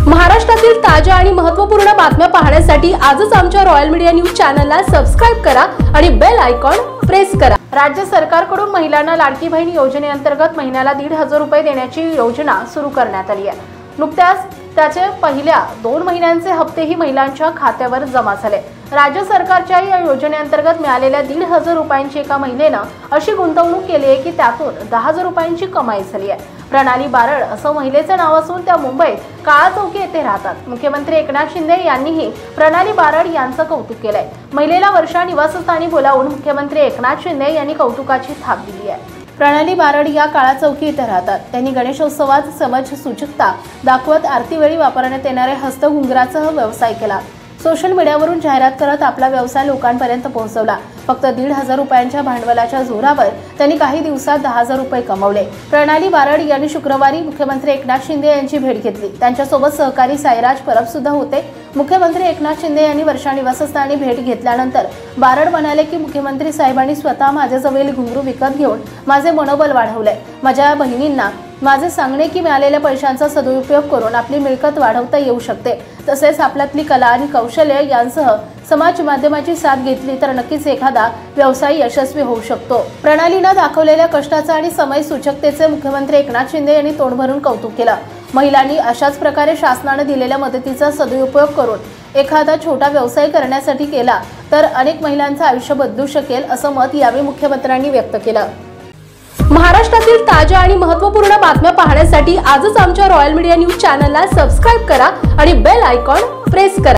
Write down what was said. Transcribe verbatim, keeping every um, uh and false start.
महाराष्ट्रातील ताज्या आणि महत्त्वपूर्ण बातम्या पाहण्यासाठी आजच आमच्या रॉयल मीडिया न्यूज चॅनलला सबस्क्राइब करा आणि बेल आयकॉन प्रेस करा। राज्य सरकारकडून महिलांना लाडकी बहीण योजनेअंतर्गत महिन्याला दीड हजार रुपये देण्याची योजना सुरू करण्यात आली आहे। नुकत्याच त्याचे पहिल्या दोन महिन्यांचे हप्तेही महिलांच्या खात्यावर जमा झाले। राज्य सरकारच्या या योजनेअंतर्गत मिळालेल्या दीड हजार रुपयांची एका महिलेनं अशी गुंतवणूक केली आहे की त्यातून दहा हजार रुपयांची कमाई झाली आहे। प्रणाली बारड असं महिलेचं नाव असून त्या मुंबईत काळा चौकी येथे राहतात। मुख्यमंत्री एकनाथ शिंदे यांनीही प्रणाली बारड यांचं कौतुक केलंय। महिलेला वर्षा निवासस्थानी बोलावून मुख्यमंत्री एकनाथ शिंदे यांनी कौतुकाची थाप दिली आहे। प्रणाली बारड या काळा चौकी इथे राहतात। त्यांनी गणेशोत्सवात समाज सूचकता दाखवत आरतीवेळी वापरण्यात येणारे हस्तघुंगराचा व्यवसाय केला। सोशल मीडियावरून जाहिरात करत आपला व्यवसाय लोकांपर्यंत पोहोचवला। फक्त दीड हजार रुपयांच्या भांडवलाच्या जोरावर त्यांनी काही दिवसात दहा हजार रुपये कमवले। प्रणाली बारड यांनी शुक्रवारी मुख्यमंत्री एकनाथ शिंदे यांची भेट घेतली। त्यांच्यासोबत सहकारी साईराज परब सुद्धा होते। मुख्यमंत्री एकनाथ शिंदे यांनी वर्षा निवासस्थानी भेट घेतल्यानंतर बारड म्हणाले की मुख्यमंत्री साहेबांनी स्वतः माझ्याजवळ घुंगरू विकत घेऊन माझे मनोबल वाढवले। माझ्या बहिणींना माझे सांगणे की मिळालेल्या पैशांचा सदुपयोग करून आपली मिळकत वाढवता येऊ शकते। तसेच आपल्यातली कला आणि कौशल्य यांसह समाज माध्यमाची साथ घेतली तर नक्कीच एखादा व्यवसाय यशस्वी होऊ शकतो। प्रणालीनं दाखवलेल्या कष्टाचा आणि समय सूचकतेचे मुख्यमंत्री एकनाथ शिंदे यांनी तोंड भरून कौतुक केलं। महिलांनी अशाच प्रकारे शासनाने दिलेल्या मदतीचा सदुपयोग करून एखादा छोटा व्यवसाय करण्यासाठी केला तर अनेक महिलांचं आयुष्य बदलू शकेल असं मत यावेळी मुख्यमंत्र्यांनी व्यक्त केलं। महाराष्ट्रातील ताज्या आणि महत्त्वपूर्ण बातम्या पाहण्यासाठी आजच आमच्या रॉयल मीडिया न्यूज चॅनलला सबस्क्राइब करा आणि बेल आयकॉन प्रेस करा।